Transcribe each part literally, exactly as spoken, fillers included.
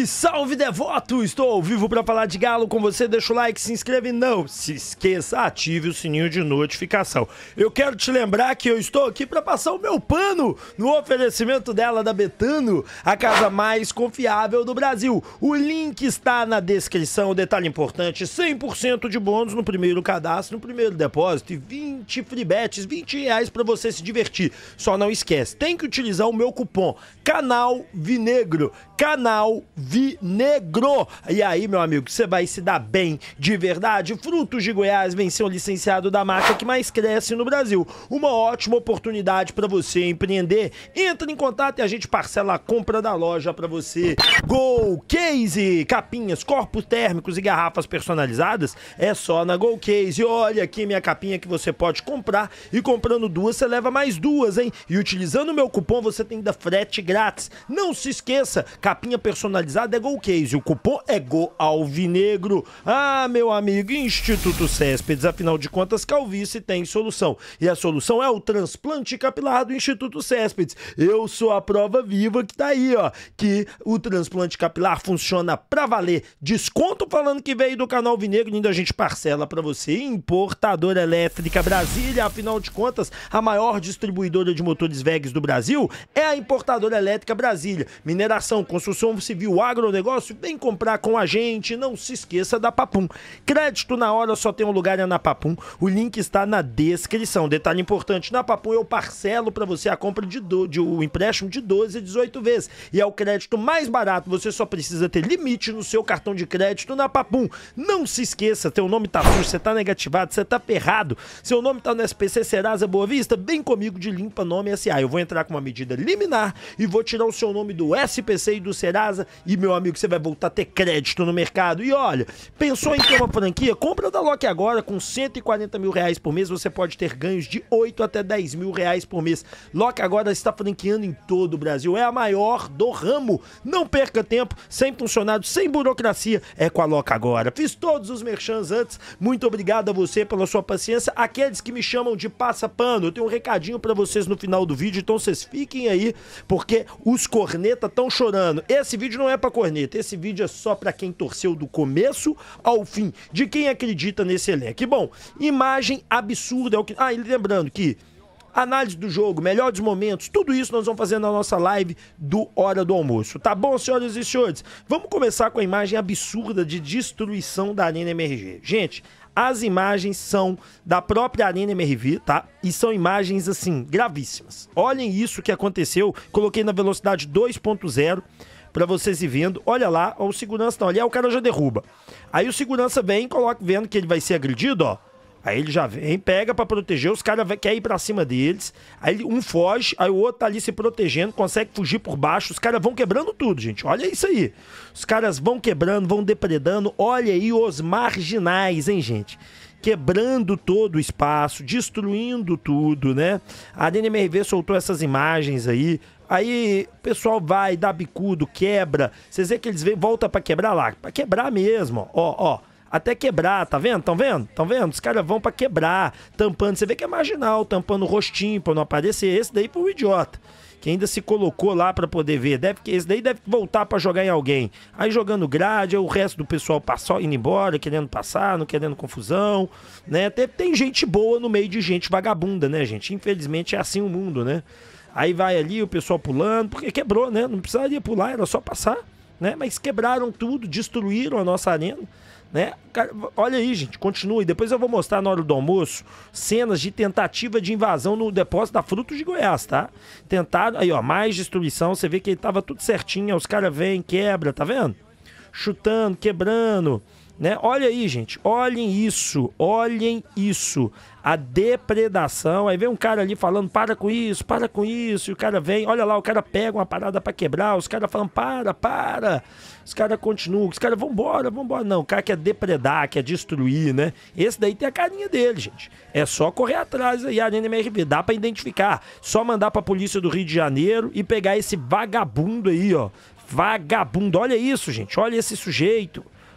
Salve, salve devoto! Estou ao vivo para falar de Galo com você. Deixa o like, se inscreve e não se esqueça, ative o sininho de notificação. Eu quero te lembrar que eu estou aqui para passar o meu pano no oferecimento dela da Betano, a casa mais confiável do Brasil. O link está na descrição. Detalhe importante, cem por cento de bônus no primeiro cadastro, no primeiro depósito e vinte free bets, vinte reais para você se divertir. Só não esquece, tem que utilizar o meu cupom Canal Vinegro. Canal Vinegro. E aí, meu amigo, você vai se dar bem de verdade. Frutos de Goiás vem ser o licenciado da marca que mais cresce no Brasil. Uma ótima oportunidade para você empreender. Entra em contato e a gente parcela a compra da loja para você. Gol Case, capinhas, corpos térmicos e garrafas personalizadas é só na Gol Case. Olha aqui minha capinha que você pode comprar e comprando duas você leva mais duas, hein? E utilizando o meu cupom você tem ainda frete grátis. Não se esqueça, capinha personalizada é Gol Case, o cupom é Go Alvinegro. Ah, meu amigo, Instituto Céspedes, afinal de contas, calvície tem solução. E a solução é o transplante capilar do Instituto Céspedes. Eu sou a prova viva que tá aí, ó, que o transplante capilar funciona pra valer. Desconto falando que veio do Canal Vinegro e ainda a gente parcela pra você. Importadora Elétrica Brasília, afinal de contas, a maior distribuidora de motores V E Gs do Brasil é a Importadora Elétrica Brasília. Mineração, construção civil, agronegócio, vem comprar com a gente. Não se esqueça da Papum. Crédito na hora só tem um lugar, é na Papum. O link está na descrição. Detalhe importante, na Papum eu parcelo para você a compra de, do, de um empréstimo de doze a dezoito vezes. E é o crédito mais barato. Você só precisa ter limite no seu cartão de crédito na Papum. Não se esqueça, teu nome tá sujo, você tá negativado, você tá ferrado. Seu nome tá no S P C Serasa Boa Vista, vem comigo de Limpa Nome S A. Eu vou entrar com uma medida liminar e vou tirar o seu nome do S P C e do Serasa e, meu amigo, você vai voltar a ter crédito no mercado. E olha, pensou em ter uma franquia? Compra da Loki agora. Com cento e quarenta mil reais por mês você pode ter ganhos de oito até dez mil reais por mês. Loki agora está franqueando em todo o Brasil, é a maior do ramo. Não perca tempo, sem funcionários, sem burocracia, é com a Loki agora. Fiz todos os merchans antes, muito obrigado a você pela sua paciência. Aqueles que me chamam de passa-pano, eu tenho um recadinho pra vocês no final do vídeo, então vocês fiquem aí, porque os corneta estão chorando. Esse vídeo não é pra corneta, esse vídeo é só pra quem torceu do começo ao fim, de quem acredita nesse elenco. E bom, imagem absurda é o que... Ah, e lembrando que análise do jogo, melhores momentos, tudo isso nós vamos fazer na nossa live do Hora do Almoço. Tá bom, senhoras e senhores? Vamos começar com a imagem absurda de destruição da Arena M R G. Gente, as imagens são da própria Arena M R V, tá? E são imagens, assim, gravíssimas. Olhem isso que aconteceu. Coloquei na velocidade dois ponto zero pra vocês ir vendo. Olha lá, ó, o segurança não, ali é o cara já derruba. Aí o segurança vem, coloca, vendo que ele vai ser agredido, ó. Aí ele já vem, pega pra proteger, os caras querem ir pra cima deles, aí um foge, aí o outro tá ali se protegendo, consegue fugir por baixo, os caras vão quebrando tudo, gente, olha isso aí. Os caras vão quebrando, vão depredando, olha aí os marginais, hein, gente. Quebrando todo o espaço, destruindo tudo, né? A Arena M R V soltou essas imagens aí. Aí o pessoal vai, dá bicudo, quebra. Vocês vê que eles vêm, volta pra quebrar lá, pra quebrar mesmo, ó, ó. Até quebrar, tá vendo? Tão vendo? Tão vendo? Os caras vão pra quebrar, tampando. Você vê que é marginal, tampando o rostinho pra não aparecer. Esse daí foi o idiota, que ainda se colocou lá pra poder ver. Deve, esse daí deve voltar pra jogar em alguém. Aí jogando grade, aí o resto do pessoal passou, indo embora, querendo passar, não querendo confusão, né? Tem, tem gente boa no meio de gente vagabunda, né, gente? Infelizmente é assim o mundo, né? Aí vai ali o pessoal pulando, porque quebrou, né? Não precisaria pular, era só passar, né? Mas quebraram tudo, destruíram a nossa arena, né? Cara, olha aí, gente, continue. Depois eu vou mostrar na hora do almoço cenas de tentativa de invasão no depósito da Frutos de Goiás, tá? Tentaram, aí ó, mais destruição, você vê que tava tudo certinho, os caras vêm, quebra, tá vendo? Chutando, quebrando, né? Olha aí, gente, olhem isso, olhem isso. A depredação, aí vem um cara ali falando, para com isso, para com isso, e o cara vem, olha lá, o cara pega uma parada pra quebrar, os caras falam, para, para, os caras continuam, os caras, vambora, vambora, não, o cara quer depredar, quer destruir, né, esse daí tem a carinha dele, gente, é só correr atrás aí, a Arena M R V, dá pra identificar, só mandar pra polícia do Rio de Janeiro e pegar esse vagabundo aí, ó, vagabundo, olha isso, gente, olha esse sujeito,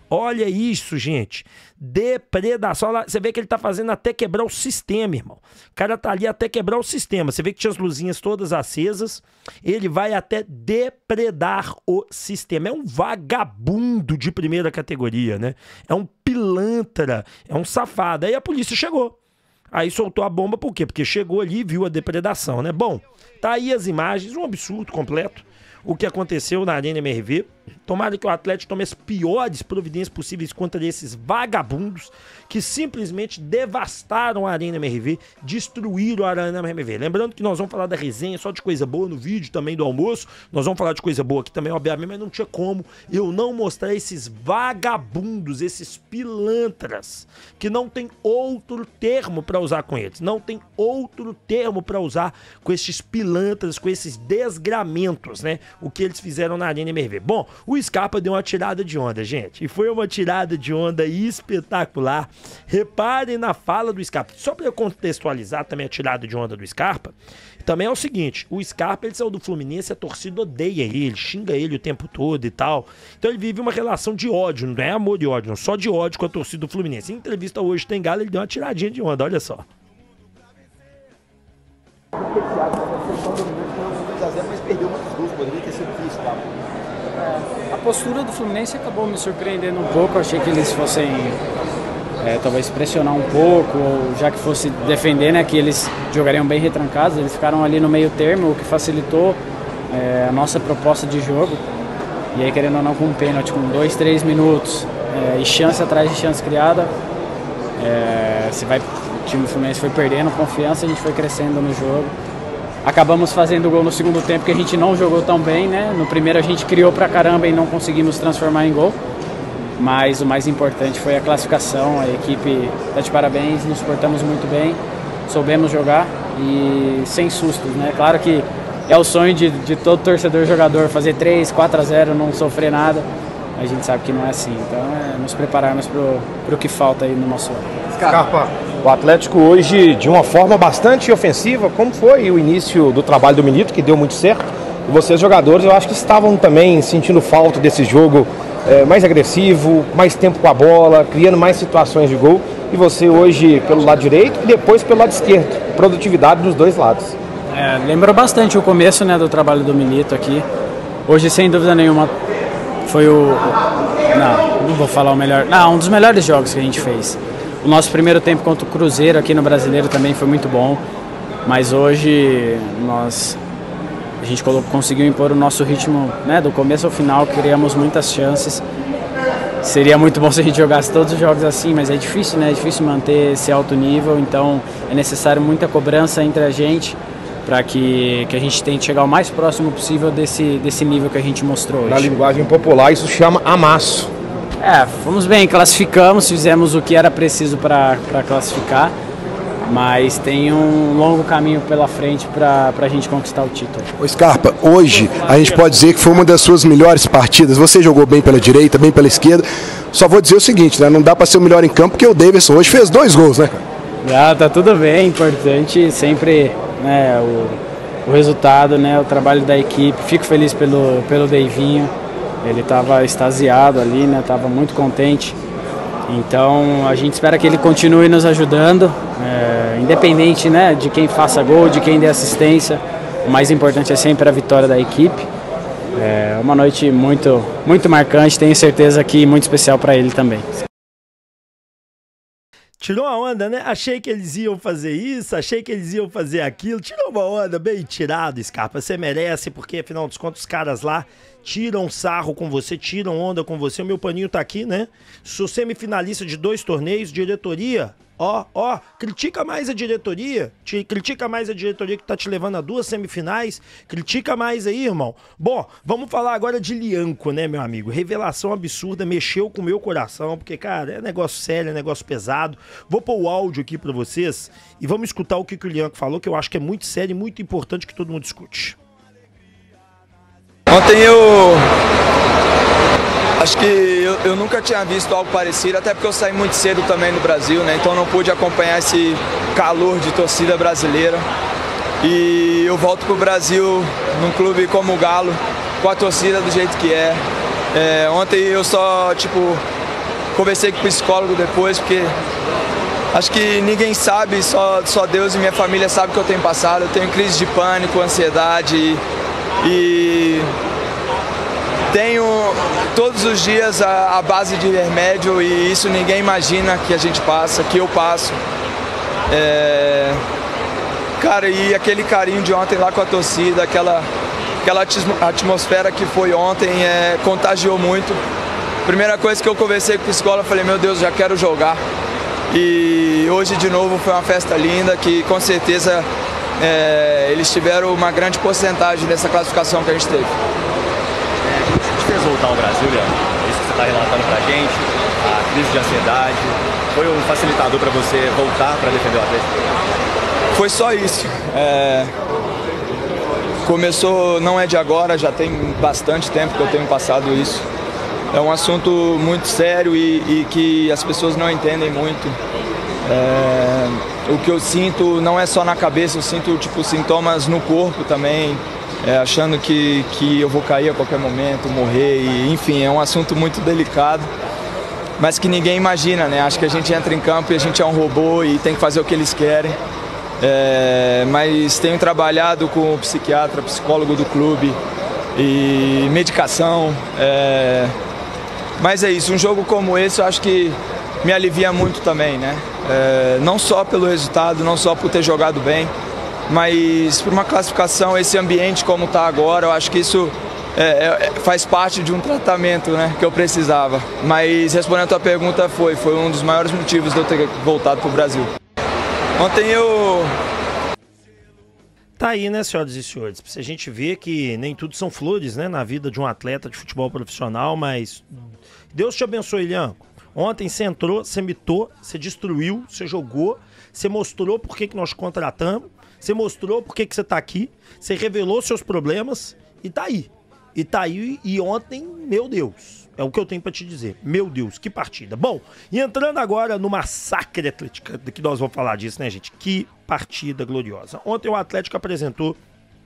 Olha isso, gente. Depredação. Olha lá, você vê que ele tá fazendo até quebrar o sistema, irmão. O cara tá ali até quebrar o sistema. Você vê que tinha as luzinhas todas acesas. Ele vai até depredar o sistema. É um vagabundo de primeira categoria, né? É um pilantra, é um safado. Aí a polícia chegou. Aí soltou a bomba, por quê? Porque chegou ali e viu a depredação, né? Bom, tá aí as imagens, um absurdo completo. O que aconteceu na Arena M R V. Tomara que o Atlético tome as piores providências possíveis contra esses vagabundos que simplesmente devastaram a Arena M R V, destruíram a Arena M R V. Lembrando que nós vamos falar da resenha só de coisa boa no vídeo também do almoço. Nós vamos falar de coisa boa aqui também, obviamente, mas não tinha como eu não mostrar esses vagabundos, esses pilantras, que não tem outro termo para usar com eles. Não tem outro termo para usar com esses pilantras, com esses desgramentos, né? O que eles fizeram na Arena M R V. Bom, o Scarpa deu uma tirada de onda, gente. E foi uma tirada de onda espetacular. Reparem na fala do Scarpa. Só para eu contextualizar também a tirada de onda do Scarpa, também é o seguinte, o Scarpa, ele saiu do Fluminense, a torcida odeia ele, xinga ele o tempo todo e tal. Então ele vive uma relação de ódio, não é amor e ódio, não, só de ódio com a torcida do Fluminense. Em entrevista hoje tem Galo, ele deu uma tiradinha de onda, olha só. Mas perdeu muitos gols, poderia ter sido difícil, tá? A postura do Fluminense acabou me surpreendendo um pouco. Eu achei que eles fossem é, talvez pressionar um pouco, ou já que fosse defender, né, que eles jogariam bem retrancados. Eles ficaram ali no meio termo, o que facilitou é, a nossa proposta de jogo. E aí, querendo ou não, com um pênalti, com dois, três minutos é, e chance atrás de chance criada, é, você vai, o time do Fluminense foi perdendo confiança, a gente foi crescendo no jogo. Acabamos fazendo gol no segundo tempo, que a gente não jogou tão bem, né? No primeiro a gente criou pra caramba e não conseguimos transformar em gol. Mas o mais importante foi a classificação. A equipe está de parabéns, nos portamos muito bem, soubemos jogar e sem sustos, né? Claro que é o sonho de, de todo torcedor jogador fazer três, quatro a zero, não sofrer nada. A gente sabe que não é assim, então é nos prepararmos para o que falta aí no nosso ano. Scarpa, o Atlético hoje de uma forma bastante ofensiva, como foi o início do trabalho do Milito, que deu muito certo, e vocês jogadores eu acho que estavam também sentindo falta desse jogo é, mais agressivo, mais tempo com a bola, criando mais situações de gol, e você hoje pelo lado direito e depois pelo lado esquerdo, produtividade dos dois lados. É, lembrou bastante o começo, né, do trabalho do Milito aqui. Hoje, sem dúvida nenhuma, foi o... Não, não vou falar o melhor... Não, um dos melhores jogos que a gente fez. O nosso primeiro tempo contra o Cruzeiro aqui no Brasileiro também foi muito bom. Mas hoje nós... A gente conseguiu impor o nosso ritmo, né, do começo ao final, criamos muitas chances. Seria muito bom se a gente jogasse todos os jogos assim, mas é difícil, né? É difícil manter esse alto nível, então é necessário muita cobrança entre a gente para que, que a gente tente chegar o mais próximo possível desse, desse nível que a gente mostrou hoje. Na linguagem popular isso chama amasso. É, fomos bem, classificamos, fizemos o que era preciso para classificar, mas tem um longo caminho pela frente para a gente conquistar o título. Ô Scarpa, hoje a gente pode dizer que foi uma das suas melhores partidas. Você jogou bem pela direita, bem pela esquerda. Só vou dizer o seguinte, né? Não dá para ser o melhor em campo, porque o Davidson hoje fez dois gols, né? Ah, tá tudo bem, importante sempre, né, o, o resultado, né, o trabalho da equipe. Fico feliz pelo, pelo Deivinho, ele estava extasiado ali, né, estava muito contente. Então a gente espera que ele continue nos ajudando, é, independente, né, de quem faça gol, de quem dê assistência. O mais importante é sempre a vitória da equipe. É uma noite muito, muito marcante, tenho certeza que muito especial para ele também. Tirou a onda, né? Achei que eles iam fazer isso, achei que eles iam fazer aquilo. Tirou uma onda, bem tirado, Scarpa. Você merece, porque afinal dos contos os caras lá tiram sarro com você, tiram onda com você. O meu paninho tá aqui, né? Sou semifinalista de dois torneios, diretoria. Ó, ó, critica mais a diretoria, te, critica mais a diretoria que tá te levando a duas semifinais, critica mais aí, irmão. Bom, vamos falar agora de Lianco, né, meu amigo? Revelação absurda, mexeu com o meu coração, porque, cara, é negócio sério, é negócio pesado. Vou pôr o áudio aqui pra vocês e vamos escutar o que, que o Lianco falou, que eu acho que é muito sério e muito importante que todo mundo escute. Ontem eu... Acho que eu, eu nunca tinha visto algo parecido, até porque eu saí muito cedo também no Brasil, né? Então não pude acompanhar esse calor de torcida brasileira. E eu volto pro Brasil num clube como o Galo, com a torcida do jeito que é. É, ontem eu só, tipo, conversei com o psicólogo depois, porque acho que ninguém sabe, só, só Deus e minha família sabem o que eu tenho passado. Eu tenho crise de pânico, ansiedade e, e tenho todos os dias a, a base de remédio e isso ninguém imagina que a gente passa, que eu passo. É... Cara, e aquele carinho de ontem lá com a torcida, aquela, aquela atmosfera que foi ontem, é, contagiou muito. Primeira coisa que eu conversei com o psicólogo, eu falei, meu Deus, já quero jogar. E hoje de novo foi uma festa linda, que com certeza é, eles tiveram uma grande porcentagem dessa classificação que a gente teve. É, o que te fez voltar ao Brasil, Leandro? É isso que você está relatando pra gente, a crise de ansiedade, foi um facilitador para você voltar para defender o Atlético? Foi só isso. É... Começou, não é de agora, já tem bastante tempo que eu tenho passado isso. É um assunto muito sério e, e que as pessoas não entendem muito. É... O que eu sinto não é só na cabeça, eu sinto tipo, sintomas no corpo também, é, achando que, que eu vou cair a qualquer momento, morrer, e, enfim, é um assunto muito delicado. Mas que ninguém imagina, né? Acho que a gente entra em campo e a gente é um robô e tem que fazer o que eles querem. É, mas tenho trabalhado com o psiquiatra, psicólogo do clube e medicação. É, mas é isso, um jogo como esse eu acho que me alivia muito também, né? É, não só pelo resultado, não só por ter jogado bem, mas por uma classificação, esse ambiente como está agora, eu acho que isso é, é, faz parte de um tratamento, né, que eu precisava. Mas respondendo a tua pergunta, foi, foi um dos maiores motivos de eu ter voltado para o Brasil. Ontem eu... Tá aí, né, senhoras e senhores? A gente vê que nem tudo são flores, né, na vida de um atleta de futebol profissional, mas Deus te abençoe, Lianco. Ontem você entrou, você mitou, você destruiu, você jogou, você mostrou por que que nós contratamos, você mostrou por que que você tá aqui, você revelou seus problemas e tá aí. E tá aí, e ontem, meu Deus, é o que eu tenho pra te dizer. Meu Deus, que partida. Bom, e entrando agora no massacre atlético, que nós vamos falar disso, né, gente? Que partida gloriosa. Ontem o Atlético apresentou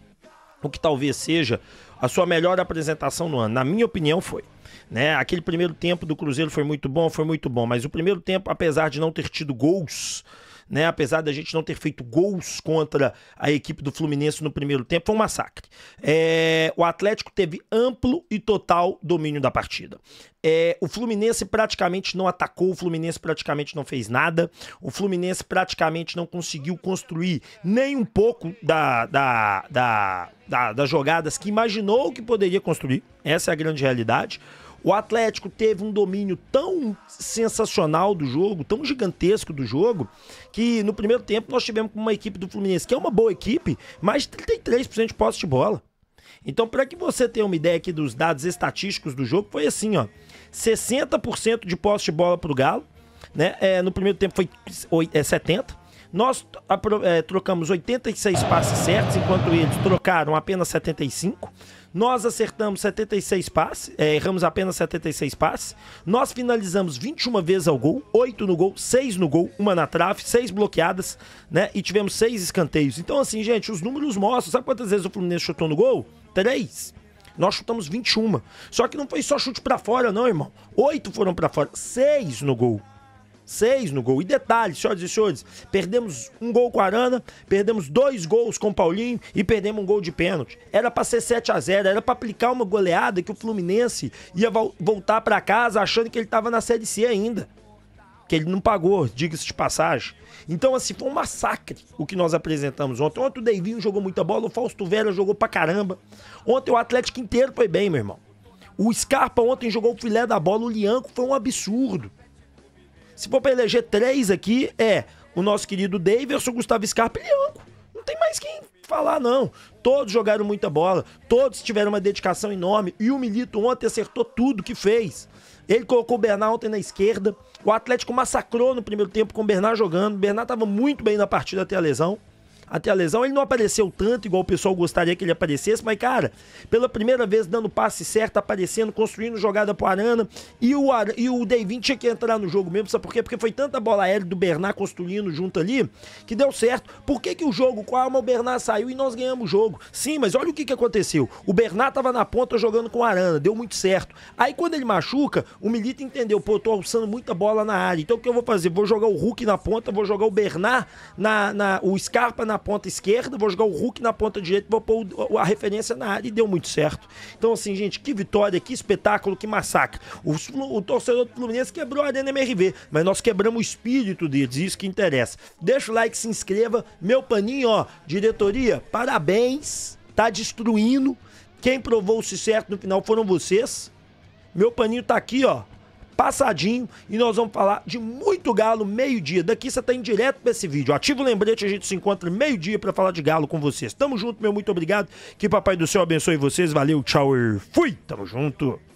o que talvez seja a sua melhor apresentação no ano. Na minha opinião, foi. Né? Aquele primeiro tempo do Cruzeiro foi muito bom, foi muito bom. Mas o primeiro tempo, apesar de não ter tido gols, né, apesar da gente não ter feito gols contra a equipe do Fluminense no primeiro tempo, foi um massacre. É, o Atlético teve amplo e total domínio da partida. É, o Fluminense praticamente não atacou, o Fluminense praticamente não fez nada, o Fluminense praticamente não conseguiu construir nem um pouco da, da, da, da, das jogadas que imaginou que poderia construir. Essa é a grande realidade. O Atlético teve um domínio tão sensacional do jogo, tão gigantesco do jogo, que no primeiro tempo nós tivemos uma equipe do Fluminense, que é uma boa equipe, mais de trinta e três por cento de posse de bola. Então, para que você tenha uma ideia aqui dos dados estatísticos do jogo, foi assim, ó, sessenta por cento de posse de bola pro Galo, né? É, no primeiro tempo foi é, setenta por cento. Nós é, trocamos oitenta e seis passes certos, enquanto eles trocaram apenas setenta e cinco. Nós acertamos setenta e seis passes, é, erramos apenas setenta e seis passes. Nós finalizamos vinte e uma vezes ao gol, oito no gol, seis no gol, uma na trave, seis bloqueadas, né? E tivemos seis escanteios. Então, assim, gente, os números mostram. Sabe quantas vezes o Fluminense chutou no gol? Três. Nós chutamos vinte e uma. Só que não foi só chute pra fora, não, irmão. Oito foram pra fora, seis no gol. Seis no gol. E detalhe, senhoras e senhores, perdemos um gol com a Arana, perdemos dois gols com o Paulinho e perdemos um gol de pênalti. Era pra ser sete a zero, era pra aplicar uma goleada que o Fluminense ia vo- voltar pra casa achando que ele tava na Série C ainda. Que ele não pagou, diga-se de passagem. Então, assim, foi um massacre o que nós apresentamos ontem. Ontem o Deivinho jogou muita bola, o Fausto Vera jogou pra caramba. Ontem o Atlético inteiro foi bem, meu irmão. O Scarpa ontem jogou o filé da bola, o Lianco foi um absurdo. Se for pra eleger três aqui, é o nosso querido Daverson, Gustavo Scarpa e Lianco. Não tem mais quem falar, não. Todos jogaram muita bola, todos tiveram uma dedicação enorme. E o Milito ontem acertou tudo que fez. Ele colocou o Bernard ontem na esquerda. O Atlético massacrou no primeiro tempo com o Bernard jogando. O Bernard estava muito bem na partida até a lesão. até a lesão. Ele não apareceu tanto, igual o pessoal gostaria que ele aparecesse, mas, cara, pela primeira vez dando passe certo, aparecendo, construindo jogada pro Arana, e o, Ar... e o Davinho tinha que entrar no jogo mesmo, sabe por quê? Porque foi tanta bola aérea do Bernard construindo junto ali, que deu certo. Por que que o jogo com a arma o Bernard saiu e nós ganhamos o jogo? Sim, mas olha o que que aconteceu. O Bernard tava na ponta jogando com o Arana, deu muito certo. Aí quando ele machuca, o Milito entendeu, pô, eu tô alçando muita bola na área, então o que eu vou fazer? Vou jogar o Hulk na ponta, vou jogar o Bernard, na, na, o Scarpa na ponta esquerda, vou jogar o Hulk na ponta direita, vou pôr a referência na área, e deu muito certo. Então assim, gente, que vitória, que espetáculo, que massacre. O, o torcedor do Fluminense quebrou a Arena M R V, mas nós quebramos o espírito deles, isso que interessa. Deixa o like, se inscreva, meu paninho, ó, diretoria, parabéns, tá destruindo. Quem provou-se certo no final foram vocês. Meu paninho tá aqui, ó, passadinho, e nós vamos falar de muito Galo meio-dia. Daqui você tá indo direto pra esse vídeo. Ativa o lembrete, a gente se encontra meio-dia pra falar de Galo com vocês. Tamo junto, meu muito obrigado. Que Papai do Céu abençoe vocês. Valeu, tchau e fui. Tamo junto.